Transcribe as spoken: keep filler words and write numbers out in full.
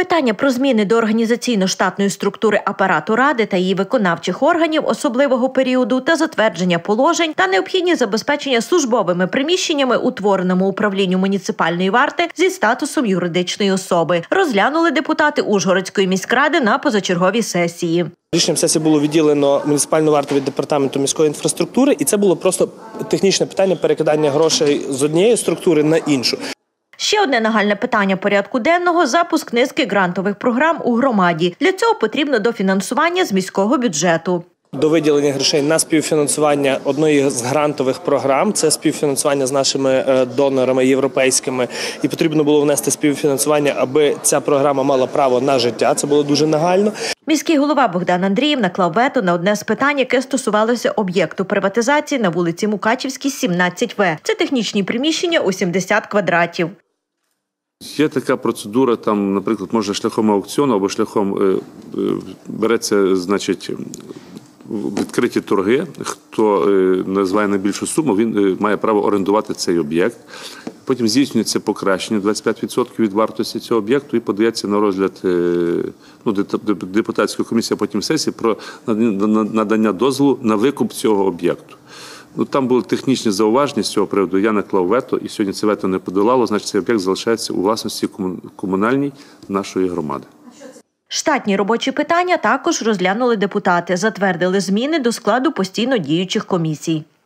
Питання про зміни до організаційно-штатної структури апарату Ради та її виконавчих органів особливого періоду та затвердження положень та необхідність забезпечення службовими приміщеннями утвореному управлінню муніципальної варти зі статусом юридичної особи розглянули депутати Ужгородської міськради на позачерговій сесії. Рішенням сесії було відділено муніципальну варту від департаменту міської інфраструктури, і це було просто технічне питання перекидання грошей з однієї структури на іншу. Ще одне нагальне питання порядку денного – запуск низки грантових програм у громаді. Для цього потрібно дофінансування з міського бюджету. До виділення грошей на співфінансування одної з грантових програм, це співфінансування з нашими донорами європейськими, і потрібно було внести співфінансування, аби ця програма мала право на життя, це було дуже нагально. Міський голова Богдан Андрієв наклав вето на одне з питань, яке стосувалося об'єкту приватизації на вулиці Мукачівській, сімнадцять В. Це технічні приміщення у сімдесят квадратів. Є така процедура, там, наприклад, може шляхом аукціону або шляхом е, е, береться, значить, відкриті торги. Хто е, називає найбільшу суму, він е, має право орендувати цей об'єкт. Потім здійснюється покращення двадцять п'ять відсотків від вартості цього об'єкту і подається на розгляд е, ну, депутатської комісії, а потім сесії про надання дозволу на викуп цього об'єкту. Ну, там були технічні зауваження з цього приводу, я наклав вето, і сьогодні це вето не подолало, значить цей об'єкт залишається у власності комунальній нашої громади. Штатні робочі питання також розглянули депутати, затвердили зміни до складу постійно діючих комісій.